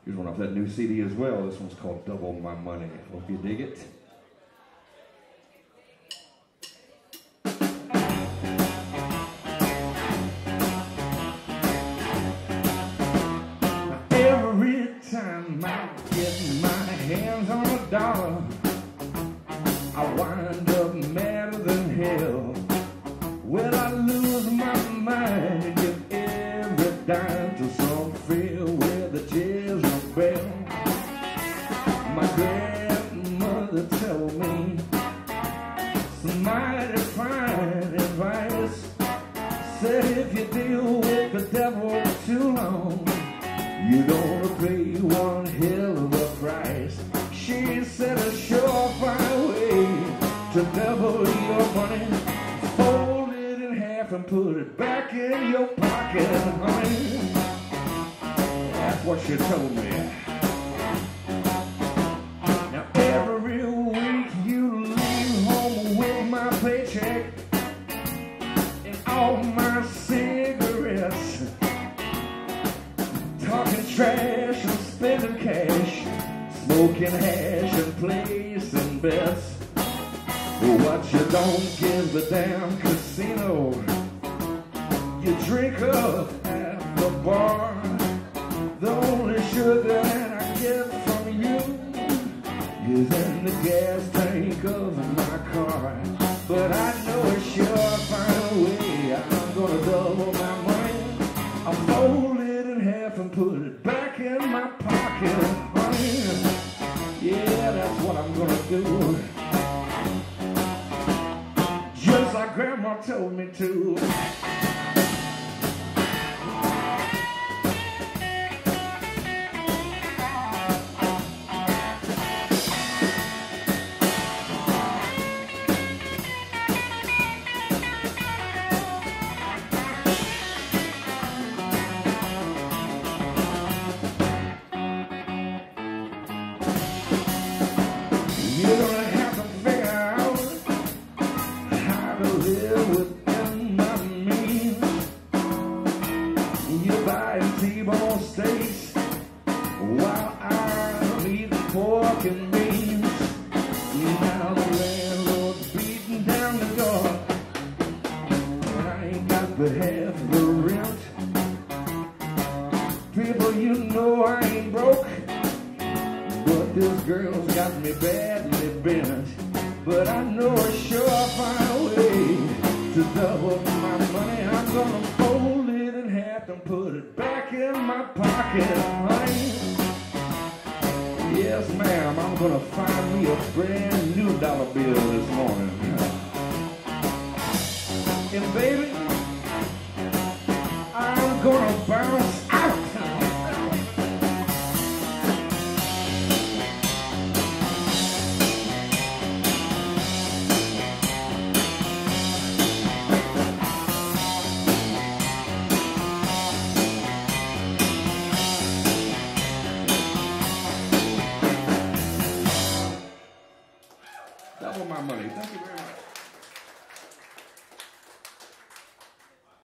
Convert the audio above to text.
Here's one off that new CD as well. This one's called Double My Money. Hope you dig it. Every time I get my hands on a dollar, I wind up madder than hell. Well, I lose my mind and give every dime to some field where the Jezebel. My grandmother told me some mighty fine advice. Said if you deal with the devil too long, you're gonna pay one hell of a price. She said a surefire way to double your money, fold it in half and put it back in your pocket, honey. That's what she told me. Now every week you leave home with my paycheck and all my cigarettes, talking trash and spending cash, smoking hash and placing bets. What you don't give the damn casino, you drink up at the bar. The only sugar that I get from you is in the gas tank of my car. But I know a surefire way I'm gonna double my money. I'll fold it in half and put it back in my pocket, honey. Yeah, that's what I'm gonna do, just like Grandma told me to. You're gonna have to figure out how to live within my means. You buy T-bone steaks while I eat pork and beans. Now the landlord's beating down the door, and I ain't got but half the rent. People, you know I ain't broke, but this girl's got me badly bent. But I know a surefire way to double my money. I'm gonna fold it in half and put it back in my pocket, honey. Yes, ma'am, I'm gonna find me a brand new dollar bill this morning. And baby, I'm gonna bounce out. Double my money. Thank you very much.